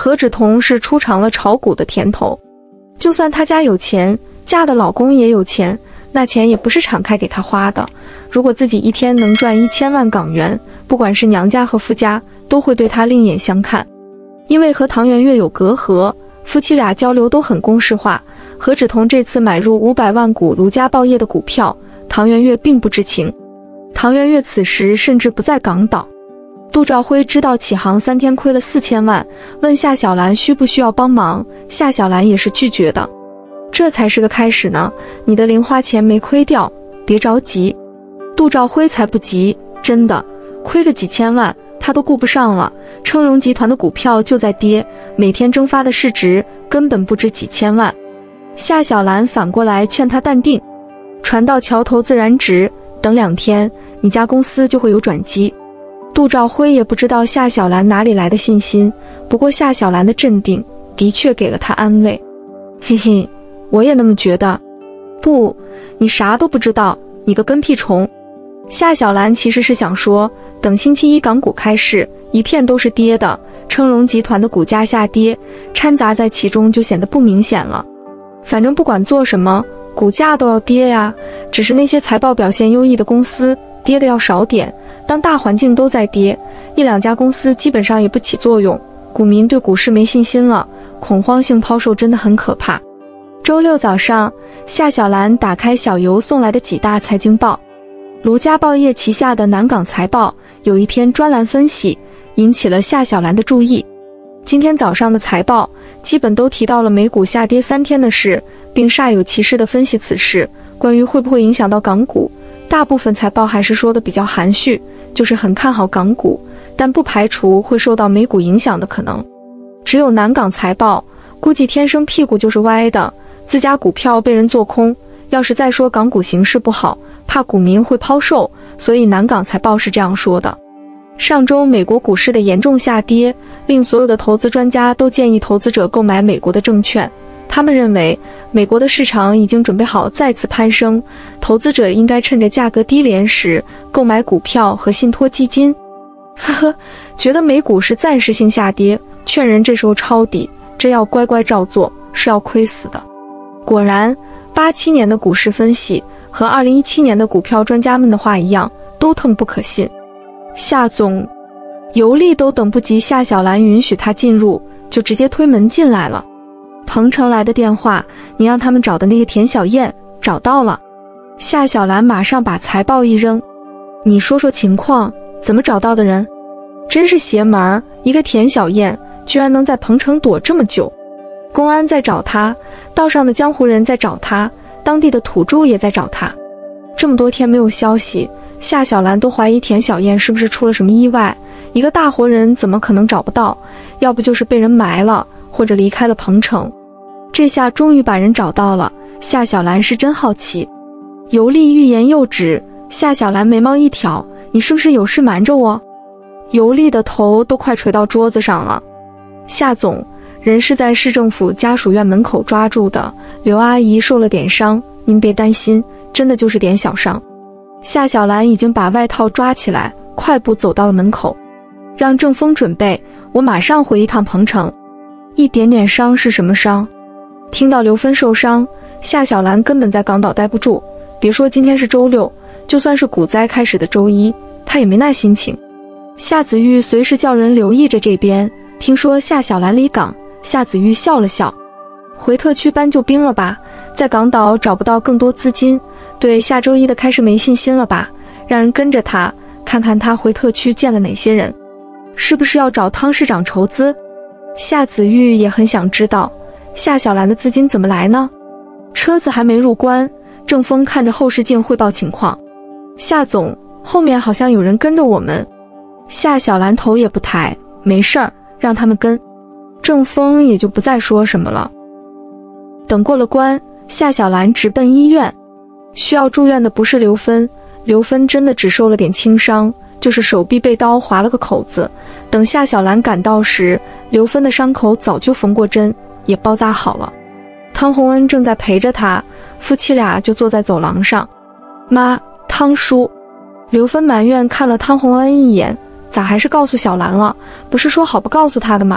何芷彤是出尝了炒股的甜头，就算她家有钱，嫁的老公也有钱，那钱也不是敞开给她花的。如果自己一天能赚1000万港元，不管是娘家和夫家，都会对她另眼相看。因为和唐元月有隔阂，夫妻俩交流都很公式化。何芷彤这次买入500万股卢家报业的股票，唐元月并不知情。唐元月此时甚至不在港岛。杜兆辉知道启航3天亏了4000万，问夏小兰需不需要帮忙，夏小兰也是拒绝的。这才是个开始呢，你的零花钱没亏掉，别着急。杜兆辉才不急，真的，亏个几千万他都顾不上了。称荣集团的股票就在跌，每天蒸发的市值根本不止几千万。夏小兰反过来劝他淡定，船到桥头自然直，等2天你家公司就会有转机。杜兆辉也不知道夏小兰哪里来的信心，不过夏小兰的镇定的确给了他安慰。嘿嘿，我也那么觉得。不，你啥都不知道，你个跟屁虫。夏小兰其实是想说，等星期一港股开市，一片都是跌的，称荣集团的股价下跌，掺杂在其中就显得不明显了。反正不管做什么，股价都要跌呀，只是那些财报表现优异的公司跌的要少点。当大环境都在跌，1-2家公司基本上也不起作用，股民对股市没信心了，恐慌性抛售真的很可怕。周六早上，夏小兰打开小游送来的几大财经报，卢家报业旗下的南港财报有一篇专栏分析，引起了夏小兰的注意。今天早上的财报基本都提到了美股下跌3天的事，并煞有其事地分析此事。关于会不会影响到港股，大部分财报还是说的比较含蓄，就是很看好港股，但不排除会受到美股影响的可能。只有南港财报估计天生屁股就是歪的，自家股票被人做空，要是再说港股形势不好，怕股民会抛售，所以南港财报是这样说的。上周美国股市的严重下跌，令所有的投资专家都建议投资者购买美国的证券。他们认为美国的市场已经准备好再次攀升，投资者应该趁着价格低廉时购买股票和信托基金。呵呵，觉得美股是暂时性下跌，劝人这时候抄底，真要乖乖照做，是要亏死的。果然，87年的股市分析和2017年的股票专家们的话一样，都特不可信。夏总，尤利都等不及夏小兰允许他进入，就直接推门进来了。彭城来的电话，你让他们找的那个田小燕找到了。夏小兰马上把财报一扔，你说说情况，怎么找到的人？真是邪门儿，一个田小燕居然能在彭城躲这么久。公安在找他，道上的江湖人在找他，当地的土著也在找他。这么多天没有消息，夏小兰都怀疑田小燕是不是出了什么意外，一个大活人怎么可能找不到？要不就是被人埋了，或者离开了彭城。这下终于把人找到了，夏小兰是真好奇。尤利欲言又止，夏小兰眉毛一挑，你是不是有事瞒着我？尤利的头都快垂到桌子上了。夏总，人是在市政府家属院门口抓住的，刘阿姨受了点伤，您别担心，真的就是点小伤。夏小兰已经把外套抓起来，快步走到了门口。让郑峰准备，我马上回一趟彭城。一点点伤是什么伤？听到刘芬受伤，夏小兰根本在港岛待不住，别说今天是周六，就算是股灾开始的周一，她也没那心情。夏子玉随时叫人留意着这边，听说夏小兰离港，夏子玉笑了笑。回特区搬救兵了吧？在港岛找不到更多资金，对下周一的开市没信心了吧？让人跟着他，看看他回特区见了哪些人，是不是要找汤市长筹资？夏子玉也很想知道夏小兰的资金怎么来呢？车子还没入关，郑峰看着后视镜汇报情况。夏总，后面好像有人跟着我们。夏小兰头也不抬，没事儿，让他们跟。郑峰也就不再说什么了。等过了关，夏小兰直奔医院。需要住院的不是刘芬，刘芬真的只受了点轻伤，就是手臂被刀划了个口子。等夏小兰赶到时，刘芬的伤口早就缝过针，也包扎好了。汤洪恩正在陪着她，夫妻俩就坐在走廊上。妈，汤叔。刘芬埋怨看了汤洪恩一眼，咋还是告诉小兰了？不是说好不告诉她的吗？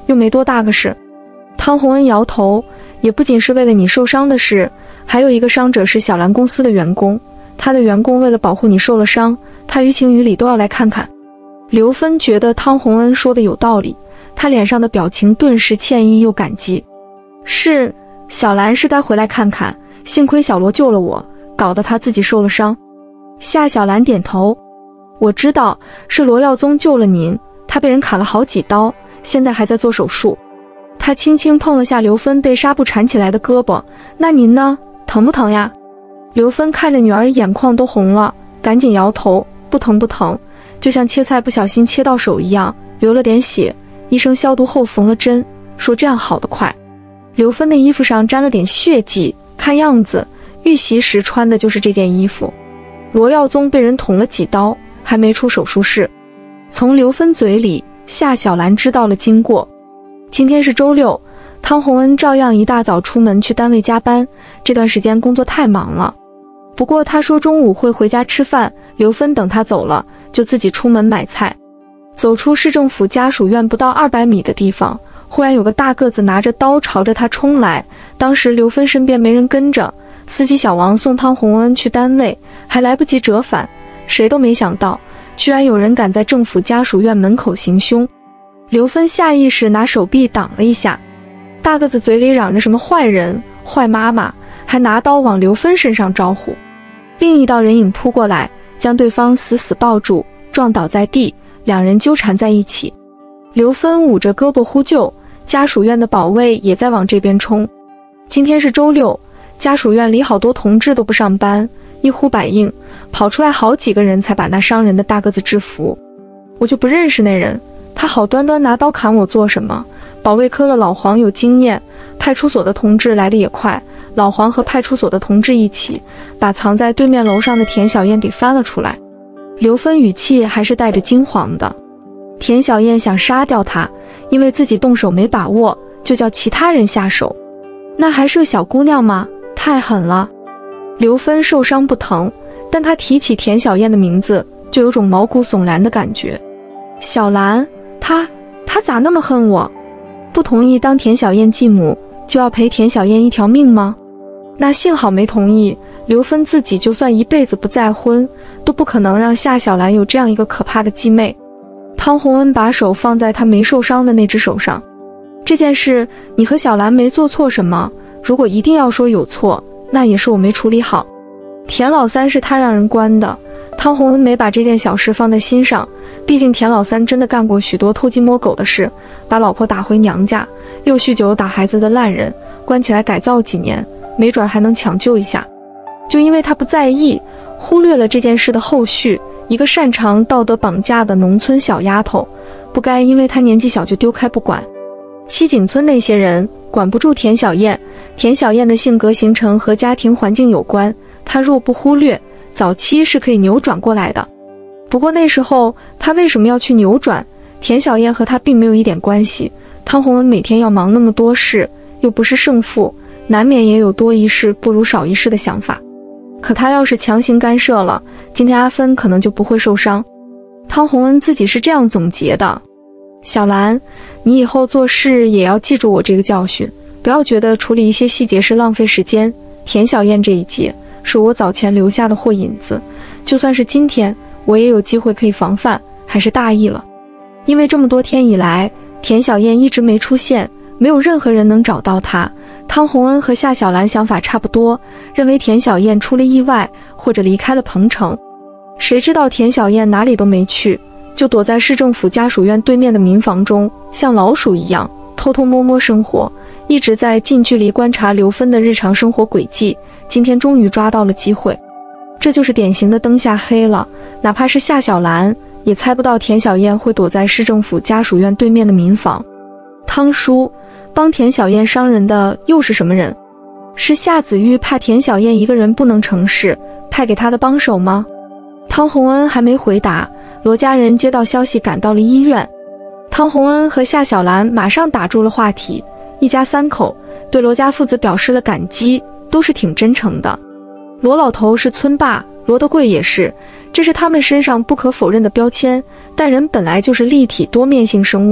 又没多大个事。汤洪恩摇头，也不仅是为了你受伤的事，还有一个伤者是小兰公司的员工，他的员工为了保护你受了伤，他于情于理都要来看看。刘芬觉得汤洪恩说的有道理，他脸上的表情顿时歉意又感激。是，小兰是该回来看看，幸亏小罗救了我，搞得他自己受了伤。夏小兰点头，我知道是罗耀宗救了您，他被人砍了好几刀，现在还在做手术。他轻轻碰了下刘芬被纱布缠起来的胳膊，那您呢？疼不疼呀？刘芬看着女儿眼眶都红了，赶紧摇头，不疼不疼，就像切菜不小心切到手一样，流了点血，医生消毒后缝了针，说这样好得快。刘芬的衣服上沾了点血迹，看样子遇袭时穿的就是这件衣服。罗耀宗被人捅了几刀，还没出手术室。从刘芬嘴里，夏小兰知道了经过。今天是周六，汤洪恩照样一大早出门去单位加班，这段时间工作太忙了。不过他说中午会回家吃饭，刘芬等他走了，就自己出门买菜。走出市政府家属院不到200米的地方，忽然有个大个子拿着刀朝着他冲来，当时刘芬身边没人跟着，司机小王送汤洪恩去单位，还来不及折返，谁都没想到居然有人敢在政府家属院门口行凶。刘芬下意识拿手臂挡了一下，大个子嘴里嚷着什么坏人、坏妈妈，还拿刀往刘芬身上招呼。另一道人影扑过来，将对方死死抱住，撞倒在地，两人纠缠在一起。刘芬捂着胳膊呼救，家属院的保卫也在往这边冲。今天是周六，家属院里好多同志都不上班，一呼百应，跑出来好几个人才把那伤人的大个子制服。我就不认识那人，他好端端拿刀砍我做什么？保卫科的老黄有经验，派出所的同志来得也快，老黄和派出所的同志一起把藏在对面楼上的田小燕给翻了出来。刘芬语气还是带着惊惶的。田小燕想杀掉他，因为自己动手没把握，就叫其他人下手。那还是个小姑娘吗？太狠了。刘芬受伤不疼，但她提起田小燕的名字，就有种毛骨悚然的感觉。小兰，她咋那么恨我？不同意当田小燕继母，就要赔田小燕一条命吗？那幸好没同意，刘芬自己就算一辈子不再婚，都不可能让夏小兰有这样一个可怕的继妹。汤洪恩把手放在她没受伤的那只手上。这件事你和小兰没做错什么，如果一定要说有错，那也是我没处理好。田老三是他让人关的，汤洪恩没把这件小事放在心上，毕竟田老三真的干过许多偷鸡摸狗的事，把老婆打回娘家，又酗酒打孩子的烂人，关起来改造几年，没准还能抢救一下。就因为他不在意，忽略了这件事的后续，一个擅长道德绑架的农村小丫头，不该因为她年纪小就丢开不管。七井村那些人管不住田小燕，田小燕的性格形成和家庭环境有关，她若不忽略，早期是可以扭转过来的。不过那时候她为什么要去扭转？田小燕和她并没有一点关系。汤洪恩每天要忙那么多事，又不是胜负，难免也有多一事不如少一事的想法。可他要是强行干涉了，今天阿芬可能就不会受伤。汤洪恩自己是这样总结的：小兰，你以后做事也要记住我这个教训，不要觉得处理一些细节是浪费时间。田小燕这一节是我早前留下的货引子，就算是今天我也有机会可以防范，还是大意了。因为这么多天以来，田小燕一直没出现，没有任何人能找到她。汤洪恩和夏小兰想法差不多，认为田小燕出了意外，或者离开了彭城。谁知道田小燕哪里都没去，就躲在市政府家属院对面的民房中，像老鼠一样偷偷摸摸生活，一直在近距离观察刘芬的日常生活轨迹。今天终于抓到了机会，这就是典型的灯下黑了。哪怕是夏小兰也猜不到田小燕会躲在市政府家属院对面的民房。汤叔，帮田小燕伤人的又是什么人？是夏子玉怕田小燕一个人不能成事，派给他的帮手吗？汤洪恩还没回答，罗家人接到消息赶到了医院。汤洪恩和夏小兰马上打住了话题，一家三口对罗家父子表示了感激，都是挺真诚的。罗老头是村霸，罗德贵也是，这是他们身上不可否认的标签，但人本来就是立体多面性生物，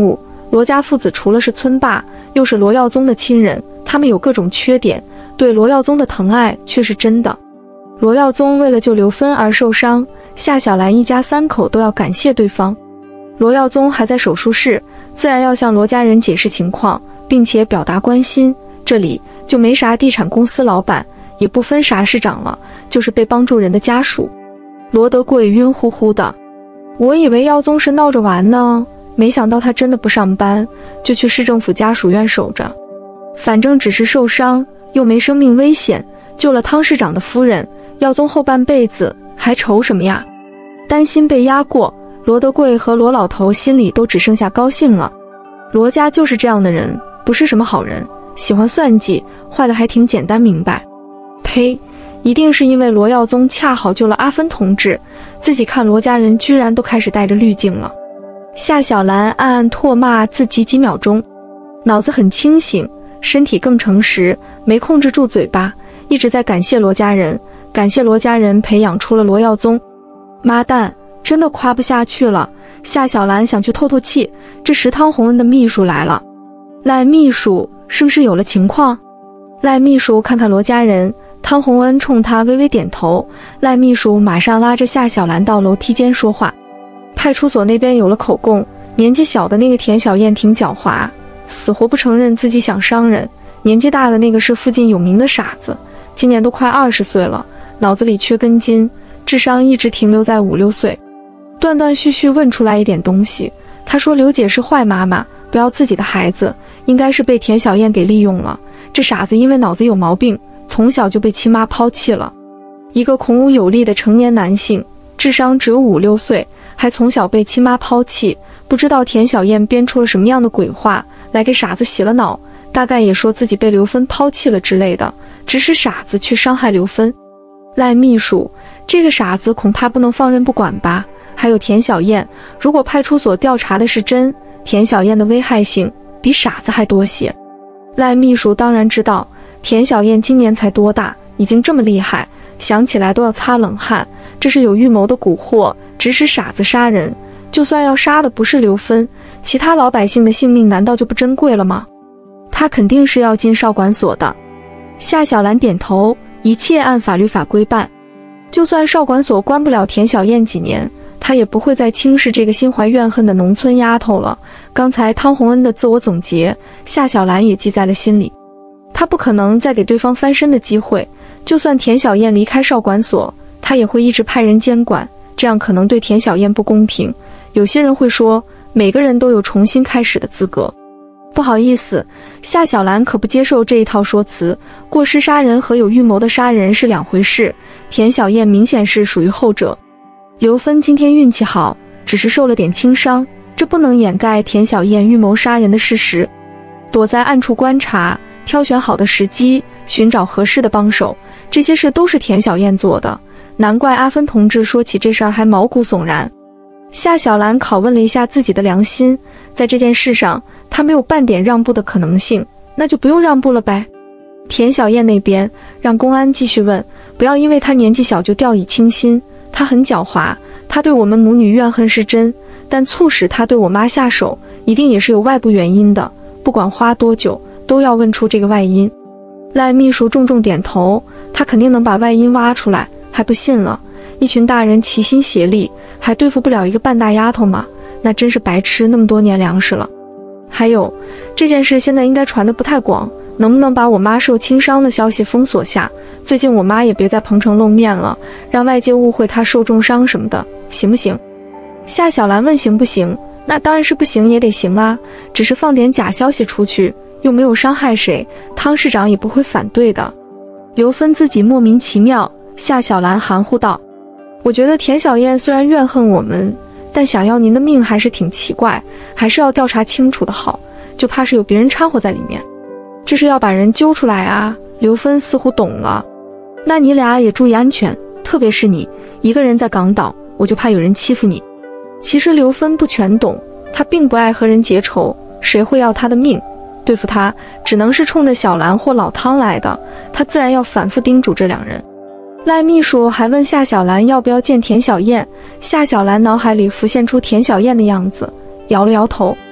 罗家父子除了是村霸，又是罗耀宗的亲人，他们有各种缺点，对罗耀宗的疼爱却是真的。罗耀宗为了救刘芬而受伤，夏小兰一家3口都要感谢对方。罗耀宗还在手术室，自然要向罗家人解释情况，并且表达关心。这里就没啥地产公司老板，也不分啥市长了，就是被帮助人的家属。罗德贵晕乎乎的，我以为耀宗是闹着玩呢，没想到他真的不上班，就去市政府家属院守着。反正只是受伤，又没生命危险，救了汤市长的夫人，耀宗后半辈子还愁什么呀？担心被压过，罗德贵和罗老头心里都只剩下高兴了。罗家就是这样的人，不是什么好人，喜欢算计，坏的还挺简单明白。呸！一定是因为罗耀宗恰好救了阿芬同志，自己看罗家人居然都开始带着滤镜了。夏小兰暗暗唾骂自己几秒钟，脑子很清醒，身体更诚实，没控制住嘴巴，一直在感谢罗家人，感谢罗家人培养出了罗耀宗。妈蛋，真的夸不下去了。夏小兰想去透透气，这时汤洪恩的秘书来了。赖秘书，是不是有了情况？赖秘书看看罗家人，汤洪恩冲他微微点头。赖秘书马上拉着夏小兰到楼梯间说话。派出所那边有了口供，年纪小的那个田小燕挺狡猾，死活不承认自己想伤人。年纪大的那个是附近有名的傻子，今年都快20岁了，脑子里缺根筋，智商一直停留在5、6岁。断断续续问出来一点东西，他说刘姐是坏妈妈，不要自己的孩子，应该是被田小燕给利用了。这傻子因为脑子有毛病，从小就被亲妈抛弃了。一个孔武有力的成年男性，智商只有5、6岁，还从小被亲妈抛弃，不知道田小燕编出了什么样的鬼话来给傻子洗了脑，大概也说自己被刘芬抛弃了之类的，指使傻子去伤害刘芬。赖秘书，这个傻子恐怕不能放任不管吧？还有田小燕，如果派出所调查的是真，田小燕的危害性比傻子还多些。赖秘书当然知道，田小燕今年才多大，已经这么厉害，想起来都要擦冷汗。这是有预谋的蛊惑，指使傻子杀人。就算要杀的不是刘芬，其他老百姓的性命难道就不珍贵了吗？他肯定是要进少管所的。夏小兰点头，一切按法律法规办。就算少管所关不了田小燕几年，他也不会再轻视这个心怀怨恨的农村丫头了。刚才汤洪恩的自我总结，夏小兰也记在了心里。他不可能再给对方翻身的机会，就算田小燕离开少管所，他也会一直派人监管，这样可能对田小燕不公平。有些人会说，每个人都有重新开始的资格。不好意思，夏小兰可不接受这一套说辞，过失杀人和有预谋的杀人是两回事，田小燕明显是属于后者。刘芬今天运气好，只是受了点轻伤，这不能掩盖田小燕预谋杀人的事实。躲在暗处观察，挑选好的时机，寻找合适的帮手，这些事都是田小燕做的，难怪阿芬同志说起这事儿还毛骨悚然。夏小兰拷问了一下自己的良心，在这件事上她没有半点让步的可能性，那就不用让步了呗。田小燕那边让公安继续问，不要因为她年纪小就掉以轻心，她很狡猾，她对我们母女怨恨是真，但促使她对我妈下手一定也是有外部原因的，不管花多久都要问出这个外因。赖秘书重重点头，他肯定能把外因挖出来，还不信了？一群大人齐心协力，还对付不了一个半大丫头吗？那真是白吃那么多年粮食了。还有，这件事现在应该传得不太广，能不能把我妈受轻伤的消息封锁下？最近我妈也别在鹏城露面了，让外界误会她受重伤什么的，行不行？夏小兰问行不行？那当然是不行也得行啦，只是放点假消息出去，又没有伤害谁，汤市长也不会反对的。刘芬自己莫名其妙，夏小兰含糊道，我觉得田小燕虽然怨恨我们，但想要您的命还是挺奇怪，还是要调查清楚的好，就怕是有别人掺和在里面。这是要把人揪出来啊。刘芬似乎懂了，那你俩也注意安全，特别是你一个人在港岛，我就怕有人欺负你。其实刘芬不全懂，她并不爱和人结仇，谁会要她的命？对付她只能是冲着小兰或老汤来的，她自然要反复叮嘱这两人。赖秘书还问夏小兰要不要见田小燕，夏小兰脑海里浮现出田小燕的样子，摇了摇头。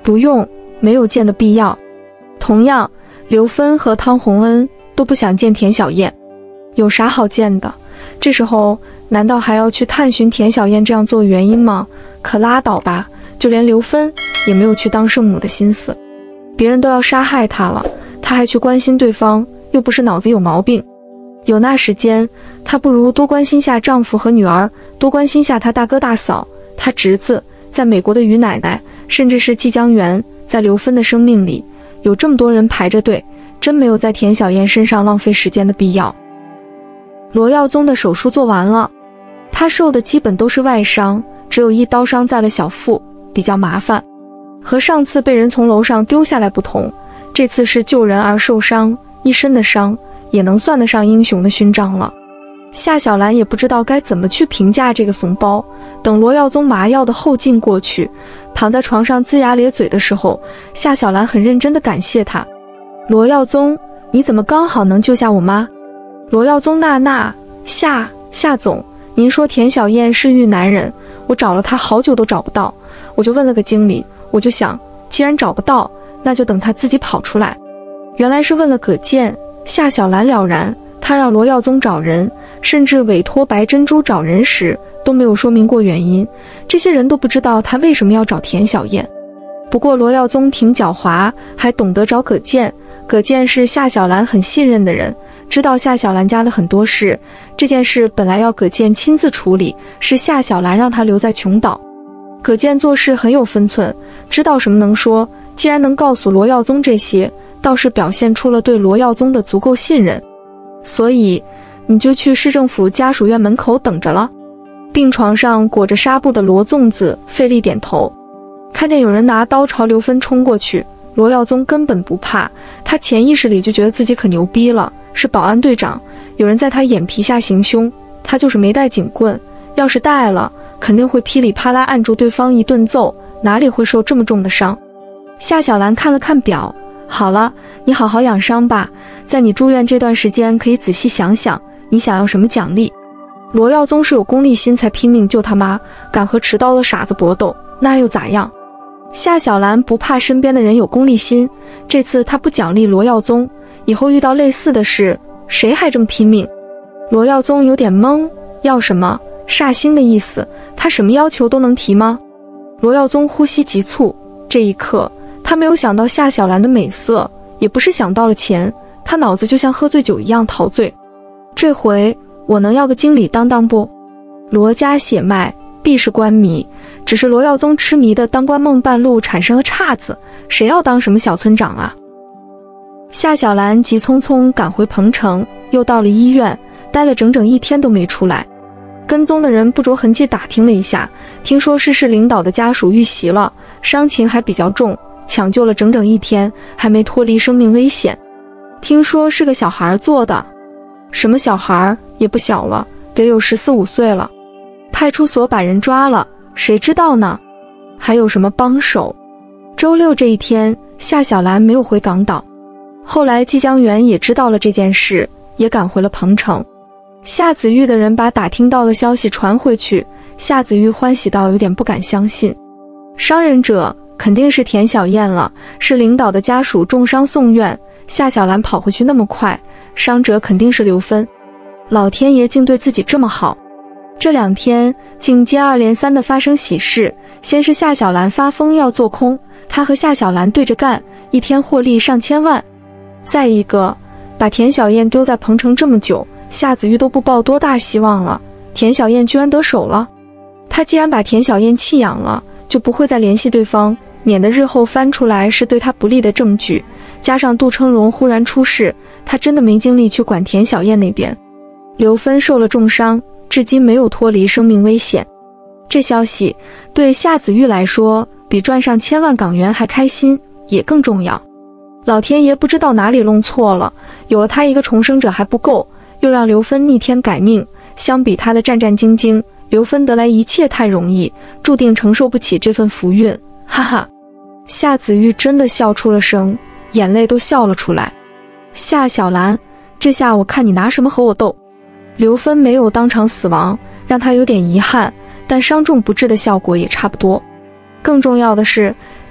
不用，没有见的必要。同样，刘芬和汤洪恩都不想见田小燕，有啥好见的？这时候难道还要去探寻田小燕这样做的原因吗？可拉倒吧，就连刘芬也没有去当圣母的心思。别人都要杀害她了，她还去关心对方，又不是脑子有毛病。有那时间，她不如多关心下丈夫和女儿，多关心下她大哥大嫂，她侄子，在美国的于奶奶，甚至是季江源。在刘芬的生命里，有这么多人排着队，真没有在田小燕身上浪费时间的必要。罗耀宗的手术做完了，他受的基本都是外伤，只有一刀伤在了小腹，比较麻烦。和上次被人从楼上丢下来不同，这次是救人而受伤，一身的伤，也能算得上英雄的勋章了。夏小兰也不知道该怎么去评价这个怂包。等罗耀宗麻药的后劲过去，躺在床上龇牙咧嘴的时候，夏小兰很认真地感谢他：罗耀宗，你怎么刚好能救下我妈？罗耀宗夏总，您说田小燕是遇难人，我找了她好久都找不到，我就问了个经理，我就想既然找不到，那就等她自己跑出来。原来是问了葛健。夏小兰了然，她让罗耀宗找人，甚至委托白珍珠找人时都没有说明过原因，这些人都不知道他为什么要找田小燕。不过罗耀宗挺狡猾，还懂得找葛健。葛健是夏小兰很信任的人，知道夏小兰家的很多事，这件事本来要葛健亲自处理，是夏小兰让他留在琼岛。葛健做事很有分寸，知道什么能说，既然能告诉罗耀宗这些，倒是表现出了对罗耀宗的足够信任。所以你就去市政府家属院门口等着了。病床上裹着纱布的罗粽子费力点头，看见有人拿刀朝刘芬冲过去，罗耀宗根本不怕，他潜意识里就觉得自己可牛逼了，是保安队长，有人在他眼皮下行凶，他就是没带警棍，要是带了，肯定会噼里啪啦按住对方一顿揍，哪里会受这么重的伤。夏小兰看了看表，好了，你好好养伤吧，在你住院这段时间可以仔细想想，你想要什么奖励。罗耀宗是有功利心才拼命救他妈，敢和持刀的傻子搏斗，那又咋样？夏小兰不怕身边的人有功利心，这次他不奖励罗耀宗，以后遇到类似的事，谁还这么拼命？罗耀宗有点懵，要什么？煞星的意思，他什么要求都能提吗？罗耀宗呼吸急促，这一刻他没有想到夏小兰的美色，也不是想到了钱，他脑子就像喝醉酒一样陶醉。这回我能要个经理当当不？罗家血脉必是官迷，只是罗耀宗痴迷的当官梦半路产生了岔子，谁要当什么小村长啊？夏小兰急匆匆赶回彭城，又到了医院，待了整整1天都没出来。跟踪的人不着痕迹打听了一下，听说是市领导的家属遇袭了，伤情还比较重，抢救了整整1天，还没脱离生命危险。听说是个小孩做的，什么小孩也不小了，得有14、15岁了。派出所把人抓了，谁知道呢？还有什么帮手？周6这一天，夏小兰没有回港岛。后来季江源也知道了这件事，也赶回了彭城。夏子玉的人把打听到的消息传回去，夏子玉欢喜到有点不敢相信。伤人者肯定是田小燕了，是领导的家属重伤送院，夏小兰跑回去那么快，伤者肯定是刘芬。老天爷竟对自己这么好。这2天竟接二连三的发生喜事，先是夏小兰发疯要做空，他和夏小兰对着干，一天获利上千万。再一个，把田小燕丢在彭城这么久，夏子玉都不抱多大希望了，田小燕居然得手了。他既然把田小燕弃养了，就不会再联系对方，免得日后翻出来是对他不利的证据。加上杜成荣忽然出事，他真的没精力去管田小燕那边。刘芬受了重伤，至今没有脱离生命危险。这消息对夏子玉来说，比赚上1000万港元还开心，也更重要。老天爷不知道哪里弄错了，有了他一个重生者还不够，又让刘芬逆天改命。相比他的战战兢兢，刘芬得来一切太容易，注定承受不起这份福运。哈哈，夏子玉真的笑出了声，眼泪都笑了出来。夏小兰，这下我看你拿什么和我斗？刘芬没有当场死亡，让他有点遗憾，但伤重不治的效果也差不多。更重要的是，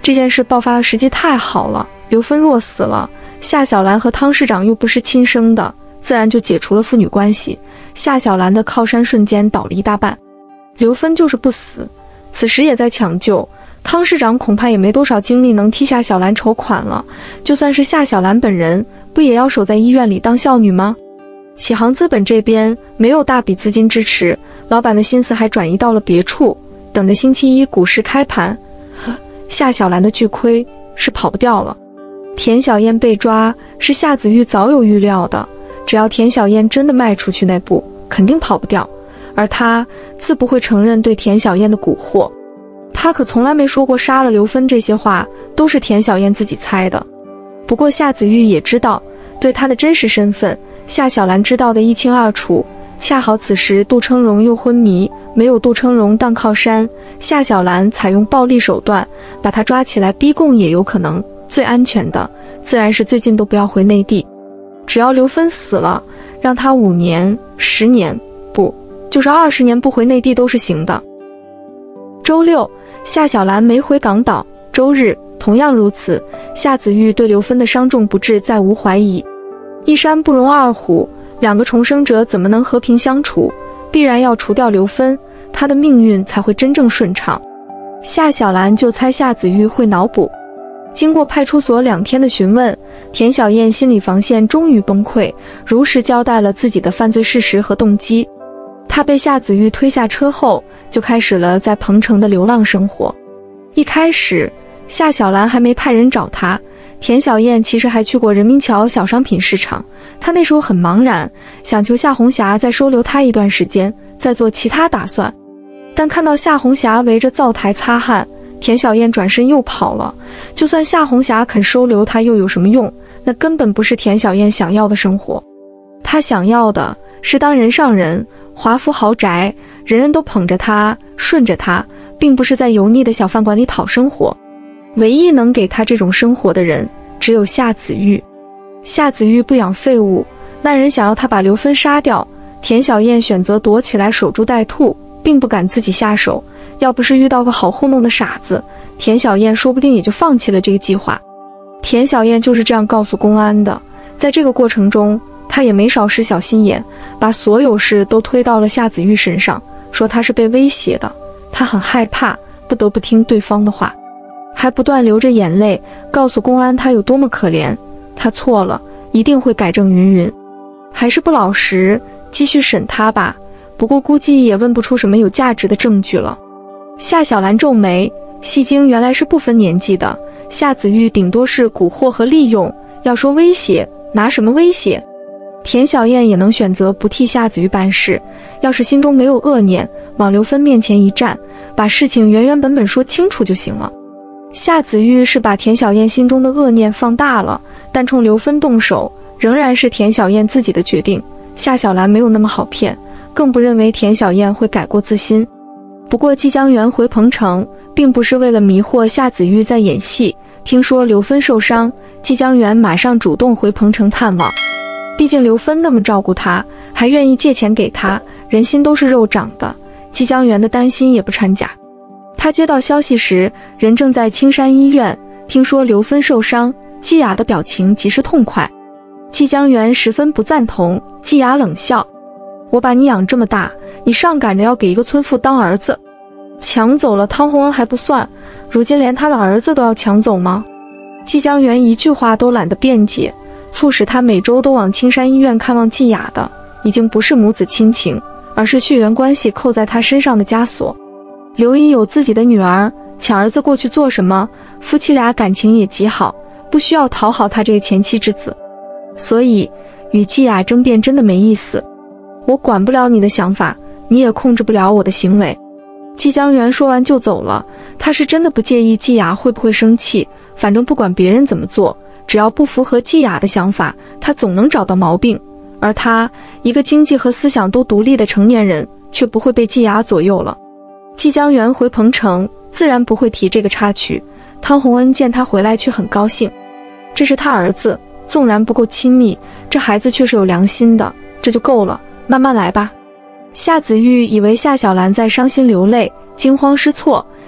这件事爆发的时机太好了，刘芬若死了，夏小兰和汤市长又不是亲生的，自然就解除了父女关系，夏小兰的靠山瞬间倒了一大半。刘芬就是不死，此时也在抢救，汤市长恐怕也没多少精力能替夏小兰筹款了，就算是夏小兰本人，不也要守在医院里当孝女吗？启航资本这边没有大笔资金支持，老板的心思还转移到了别处，等着星期一股市开盘。夏小兰的巨亏是跑不掉了。田小燕被抓是夏子玉早有预料的，只要田小燕真的迈出去那步，肯定跑不掉，而他自不会承认对田小燕的蛊惑。他可从来没说过杀了刘芬这些话，都是田小燕自己猜的。不过夏子玉也知道，对他的真实身份，夏小兰知道的一清二楚。恰好此时杜称荣又昏迷，没有杜称荣当靠山，夏小兰采用暴力手段把他抓起来逼供也有可能，最安全的自然是最近都不要回内地。只要刘芬死了，让他5年、10年，不，就是20年不回内地都是行的。周六，夏小兰没回港岛，周日同样如此，夏子玉对刘芬的伤重不治再无怀疑。一山不容二虎，两个重生者怎么能和平相处？必然要除掉刘芬，他的命运才会真正顺畅。夏小兰就猜夏子玉会脑补。经过派出所2天的询问，田小燕心理防线终于崩溃，如实交代了自己的犯罪事实和动机。她被夏子玉推下车后，就开始了在彭城的流浪生活。一开始，夏小兰还没派人找她，田小燕其实还去过人民桥小商品市场，她那时候很茫然，想求夏红霞再收留她一段时间，再做其他打算。但看到夏红霞围着灶台擦汗，田小燕转身又跑了。就算夏红霞肯收留她又有什么用？那根本不是田小燕想要的生活。她想要的是当人上人，华府豪宅，人人都捧着她，顺着她，并不是在油腻的小饭馆里讨生活。唯一能给她这种生活的人，只有夏子玉。夏子玉不养废物，那人想要她把刘芬杀掉，田小燕选择躲起来守株待兔，并不敢自己下手。要不是遇到个好糊弄的傻子，田小燕说不定也就放弃了这个计划。田小燕就是这样告诉公安的。在这个过程中，她也没少使小心眼，把所有事都推到了夏子玉身上，说她是被威胁的，她很害怕，不得不听对方的话，还不断流着眼泪告诉公安她有多么可怜，她错了，一定会改正云云。还是不老实，继续审她吧，不过估计也问不出什么有价值的证据了。夏小兰皱眉，戏精原来是不分年纪的，夏子玉顶多是蛊惑和利用，要说威胁，拿什么威胁？田小燕也能选择不替夏子玉办事，要是心中没有恶念，往刘芬面前一站，把事情原原本本说清楚就行了。夏子玉是把田小燕心中的恶念放大了，但冲刘芬动手仍然是田小燕自己的决定。夏小兰没有那么好骗，更不认为田小燕会改过自新。不过季江元回彭城并不是为了迷惑夏子玉在演戏，听说刘芬受伤，季江元马上主动回彭城探望。毕竟刘芬那么照顾他，还愿意借钱给他，人心都是肉长的，季江元的担心也不掺假。他接到消息时，人正在青山医院，听说刘芬受伤，季雅的表情极是痛快。季江元十分不赞同，季雅冷笑：我把你养这么大，你上赶着要给一个村妇当儿子，抢走了汤洪恩还不算，如今连他的儿子都要抢走吗？季江元一句话都懒得辩解，促使他每周都往青山医院看望季雅的，已经不是母子亲情，而是血缘关系扣在他身上的枷锁。刘姨有自己的女儿，抢儿子过去做什么？夫妻俩感情也极好，不需要讨好他这个前妻之子，所以与季雅争辩真的没意思。我管不了你的想法，你也控制不了我的行为。季江元说完就走了，他是真的不介意季雅会不会生气，反正不管别人怎么做，只要不符合季雅的想法，他总能找到毛病。而他一个经济和思想都独立的成年人，却不会被季雅左右了。季江元回彭城自然不会提这个插曲，汤洪恩见他回来却很高兴，这是他儿子，纵然不够亲密，这孩子却是有良心的，这就够了，慢慢来吧。夏子玉以为夏小兰在伤心流泪，惊慌失措，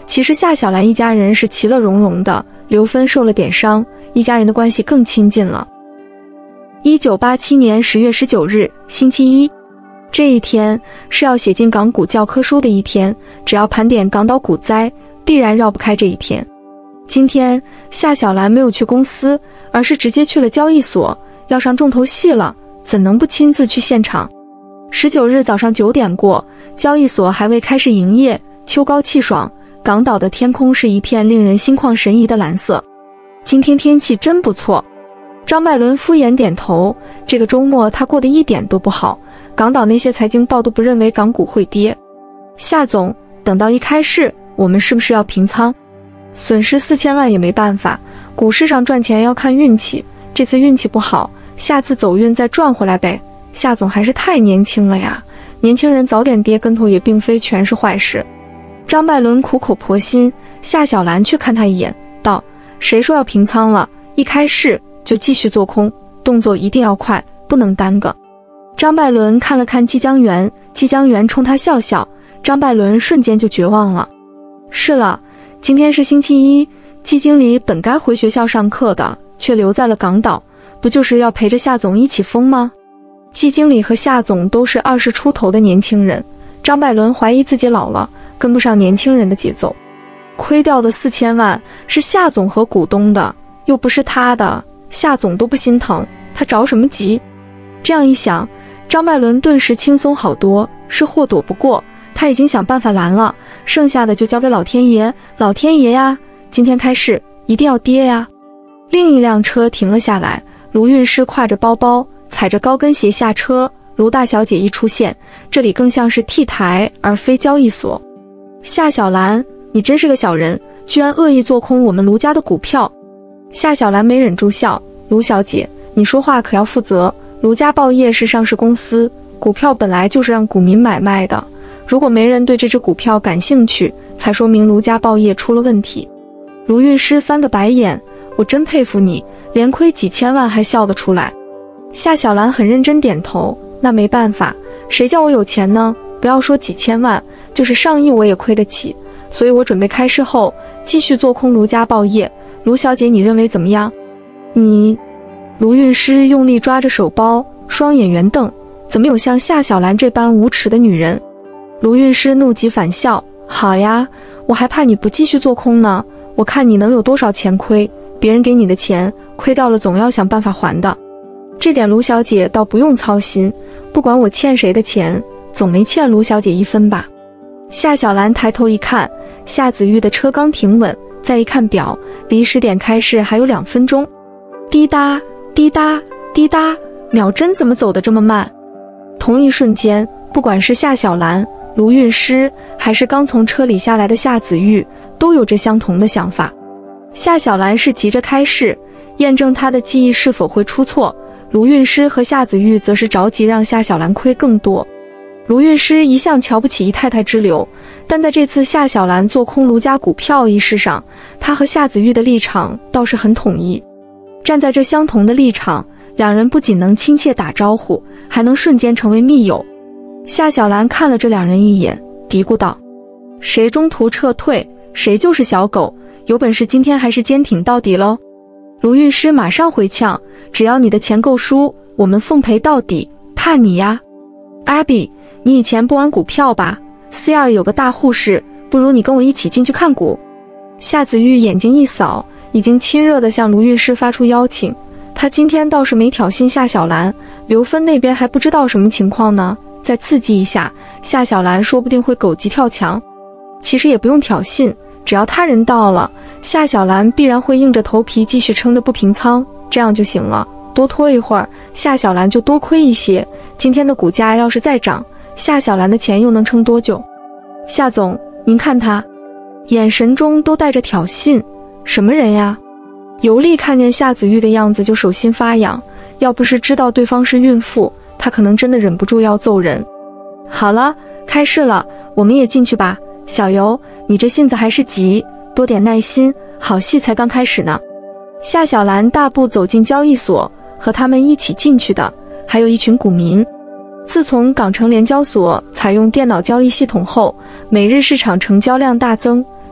其实夏小兰一家人是其乐融融的，刘芬受了点伤，一家人的关系更亲近了。1987年10月19日，星期一，这一天是要写进港股教科书的一天，只要盘点港岛股灾，必然绕不开这一天。今天夏小兰没有去公司，而是直接去了交易所，要上重头戏了，怎能不亲自去现场？19日早上9点过，交易所还未开始营业，秋高气爽，港岛的天空是一片令人心旷神怡的蓝色。今天天气真不错。张麦伦敷衍点头，这个周末他过得一点都不好，港岛那些财经报都不认为港股会跌。夏总，等到一开市，我们是不是要平仓？损失4000万也没办法，股市上赚钱要看运气，这次运气不好，下次走运再赚回来呗。夏总还是太年轻了呀，年轻人早点跌跟头也并非全是坏事。张麦伦苦口婆心，夏小兰却看他一眼，道：谁说要平仓了？一开市就继续做空，动作一定要快，不能耽搁。张麦伦看了看季江源，季江源冲他笑笑，张麦伦瞬间就绝望了。是了，今天是星期一，季经理本该回学校上课的，却留在了港岛，不就是要陪着夏总一起疯吗？季经理和夏总都是20出头的年轻人，张麦伦怀疑自己老了，跟不上年轻人的节奏。亏掉的4000万是夏总和股东的，又不是他的，夏总都不心疼，他着什么急？这样一想，张麦伦顿时轻松好多，是祸躲不过，他已经想办法拦了，剩下的就交给老天爷。老天爷呀，今天开市一定要跌呀！另一辆车停了下来，卢韵诗挎着包包，踩着高跟鞋下车。卢大小姐一出现，这里更像是 T 台而非交易所。夏小兰，你真是个小人，居然恶意做空我们卢家的股票。夏小兰没忍住笑，卢小姐，你说话可要负责，卢家报业是上市公司，股票本来就是让股民买卖的，如果没人对这只股票感兴趣，才说明卢家报业出了问题。卢韵诗翻个白眼，我真佩服你，连亏几千万还笑得出来。夏小兰很认真点头，那没办法，谁叫我有钱呢？不要说几千万，就是上亿我也亏得起，所以我准备开市后继续做空卢家报业。卢小姐，你认为怎么样？你……卢韵诗用力抓着手包，双眼圆瞪，怎么有像夏小兰这般无耻的女人？卢韵诗怒极反笑，好呀，我还怕你不继续做空呢，我看你能有多少钱亏，别人给你的钱亏掉了总要想办法还的。这点卢小姐倒不用操心，不管我欠谁的钱，总没欠卢小姐一分吧。夏小兰抬头一看，夏子玉的车刚停稳，再一看表，离10点开市还有2分钟。滴答滴答滴答，秒针怎么走得这么慢？同一瞬间，不管是夏小兰、卢韵诗，还是刚从车里下来的夏子玉，都有着相同的想法。夏小兰是急着开市，验证她的记忆是否会出错，卢韵诗和夏子玉则是着急让夏小兰亏更多。卢韵诗一向瞧不起姨太太之流，但在这次夏小兰做空卢家股票一事上，她和夏子玉的立场倒是很统一。站在这相同的立场，两人不仅能亲切打招呼，还能瞬间成为密友。夏小兰看了这两人一眼，嘀咕道：谁中途撤退，谁就是小狗，有本事今天还是坚挺到底喽。卢韵诗马上回呛：只要你的钱够输，我们奉陪到底，怕你呀。Abby， 你以前不玩股票吧？ C2 有个大护士，不如你跟我一起进去看股。夏子玉眼睛一扫，已经亲热地向卢韵诗发出邀请。他今天倒是没挑衅夏小兰，刘芬那边还不知道什么情况呢，再刺激一下，夏小兰说不定会狗急跳墙。其实也不用挑衅，只要他人到了，夏小兰必然会硬着头皮继续撑着不平仓，这样就行了。多拖一会儿，夏小兰就多亏一些。今天的股价要是再涨，夏小兰的钱又能撑多久？夏总，您看他，眼神中都带着挑衅。什么人呀？尤丽看见夏子玉的样子就手心发痒，要不是知道对方是孕妇，她可能真的忍不住要揍人。好了，开市了，我们也进去吧。小尤，你这性子还是急，多点耐心，好戏才刚开始呢。夏小兰大步走进交易所，和他们一起进去的还有一群股民。自从港城联交所采用电脑交易系统后，每日市场成交量大增，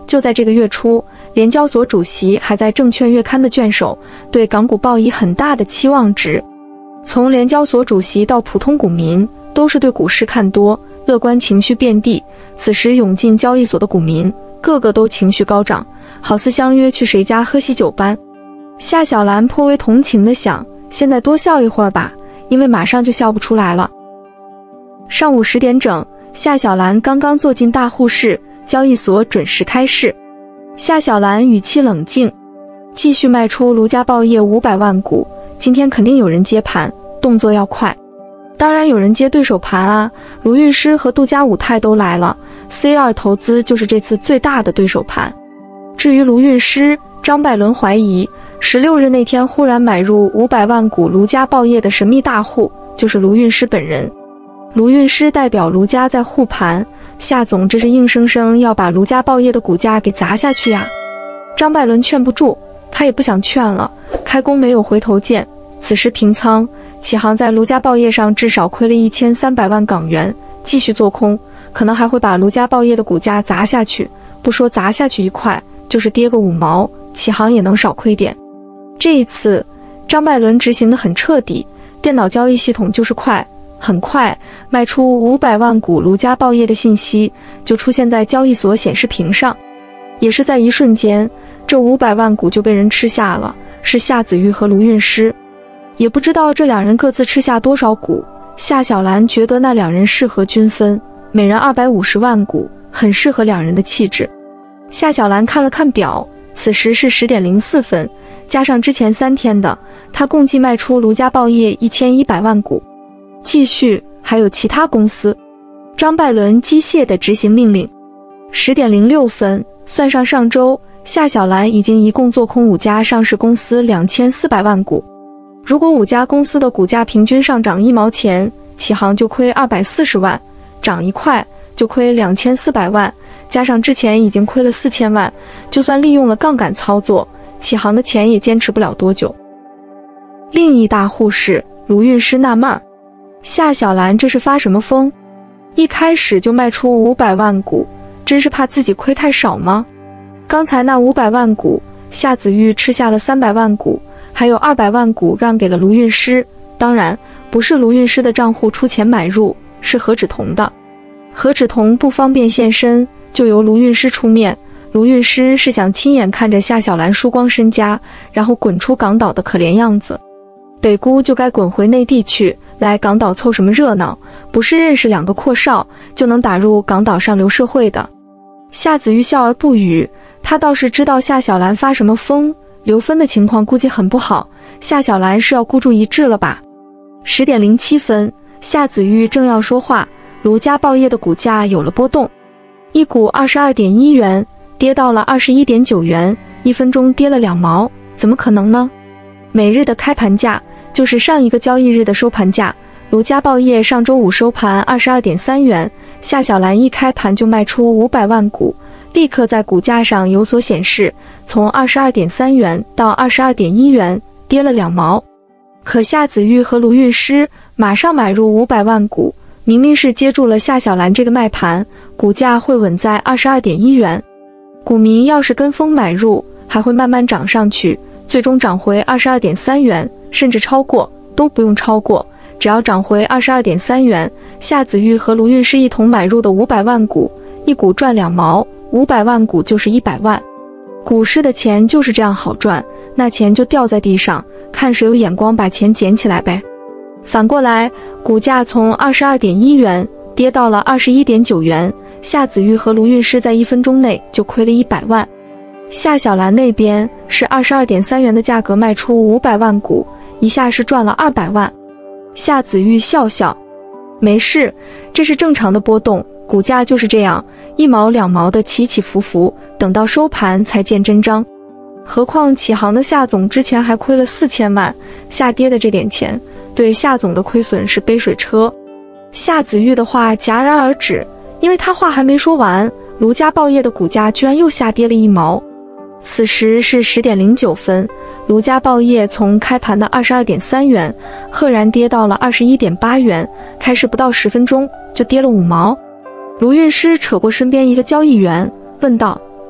就在这个月初，联交所主席还在证券月刊的卷首对港股抱以很大的期望值。从联交所主席到普通股民，都是对股市看多，乐观情绪遍地。此时涌进交易所的股民，个个都情绪高涨，好似相约去谁家喝喜酒般。夏小兰颇为同情地想，现在多笑一会儿吧，因为马上就笑不出来了。上午10点整，夏小兰刚刚坐进大户室，交易所准时开市。夏小兰语气冷静，继续卖出卢家报业500万股，今天肯定有人接盘，动作要快。当然有人接对手盘啊，卢韵诗和杜家武泰都来了， C2 投资就是这次最大的对手盘。至于卢韵诗，张拜伦怀疑16日那天忽然买入500万股卢家报业的神秘大户就是卢韵诗本人。卢韵诗代表卢家在护盘，夏总这是硬生生要把卢家报业的股价给砸下去啊！张拜伦劝不住，他也不想劝了，开弓没有回头箭。此时平仓，启航在卢家报业上至少亏了1300万港元，继续做空，可能还会把卢家报业的股价砸下去，不说砸下去1块，就是跌个5毛，启航也能少亏点。这一次，张拜伦执行得很彻底，电脑交易系统就是快，很快卖出500万股卢家报业的信息就出现在交易所显示屏上，也是在一瞬间，这500万股就被人吃下了，是夏子玉和卢韵诗。也不知道这两人各自吃下多少股，夏小兰觉得那两人适合均分，每人250万股，很适合两人的气质。夏小兰看了看表，此时是10点04分，加上之前3天的，她共计卖出卢家报业1100万股。继续还有其他公司。张拜伦机械地执行命令。10点06分，算上上周，夏小兰已经一共做空5家上市公司2400万股。如果5家公司的股价平均上涨1毛钱，启航就亏240万，涨1块就亏2400万，加上之前已经亏了4000万，就算利用了杠杆操作，启航的钱也坚持不了多久。另一大户是卢韵诗纳闷儿，夏小兰这是发什么疯？一开始就卖出500万股，真是怕自己亏太少吗？刚才那500万股，夏子玉吃下了300万股，还有200万股让给了卢韵诗，当然不是卢韵诗的账户出钱买入，是何止彤的。何止彤不方便现身，就由卢韵诗出面。卢韵诗是想亲眼看着夏小兰输光身家，然后滚出港岛的可怜样子。北姑就该滚回内地去，来港岛凑什么热闹？不是认识2个阔少就能打入港岛上流社会的。夏子玉笑而不语，他倒是知道夏小兰发什么疯，刘芬的情况估计很不好，夏小兰是要孤注一掷了吧。10点07分，夏子玉正要说话，卢家报业的股价有了波动，一股22.1元跌到了21.9元，1分钟跌了2毛，怎么可能呢？每日的开盘价就是上一个交易日的收盘价，卢家报业上周五收盘22.3元，夏小兰一开盘就卖出500万股，立刻在股价上有所显示，从22.3元到22.1元，跌了2毛。可夏子玉和卢韵诗马上买入500万股，明明是接住了夏小兰这个卖盘，股价会稳在22.1元。股民要是跟风买入，还会慢慢涨上去，最终涨回22.3元，甚至超过，都不用超过，只要涨回22.3元，夏子玉和卢韵诗一同买入的500万股，一股赚2毛，500万股就是100万。股市的钱就是这样好赚，那钱就掉在地上，看谁有眼光把钱捡起来呗。反过来，股价从22.1元跌到了21.9元，夏子玉和卢韵诗在1分钟内就亏了100万。夏小兰那边是22.3元的价格卖出500万股，一下是赚了200万。夏子玉笑笑，没事，这是正常的波动，股价就是这样，1毛2毛的起起伏伏，等到收盘才见真章。何况启航的夏总之前还亏了4000万，下跌的这点钱对夏总的亏损是杯水车。夏子玉的话戛然而止，因为他话还没说完，卢家报业的股价居然又下跌了1毛。此时是10点09分，卢家报业从开盘的22.3元赫然跌到了21.8元，开市不到10分钟就跌了5毛。卢韵诗扯过身边一个交易员问道，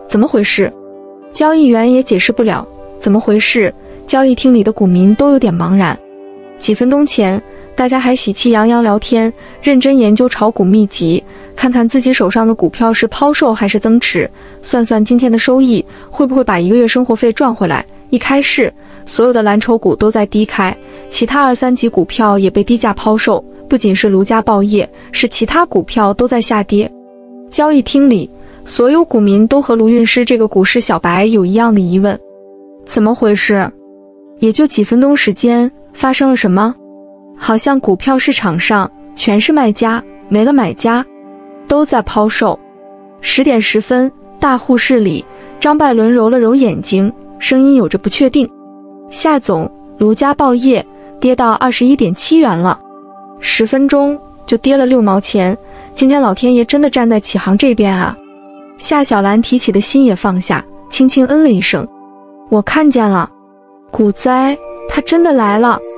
怎么回事？交易员也解释不了，怎么回事？交易厅里的股民都有点茫然。几分钟前，大家还喜气洋洋聊天，认真研究炒股秘籍，看看自己手上的股票是抛售还是增持，算算今天的收益，会不会把1个月生活费赚回来。一开市，所有的蓝筹股都在低开，其他2、3级股票也被低价抛售，不仅是卢家报业，是其他股票都在下跌。交易厅里，所有股民都和卢运师这个股市小白有一样的疑问：怎么回事？也就几分钟时间，发生了什么？好像股票市场上全是卖家，没了买家，都在抛售。10点10分，大户室里，张拜伦揉了揉眼睛，声音有着不确定：夏总，卢家报业跌到21.7元了，10分钟就跌了6毛钱，今天老天爷真的站在启航这边啊！夏小兰提起的心也放下，轻轻嗯了一声：我看见了，股灾它真的来了。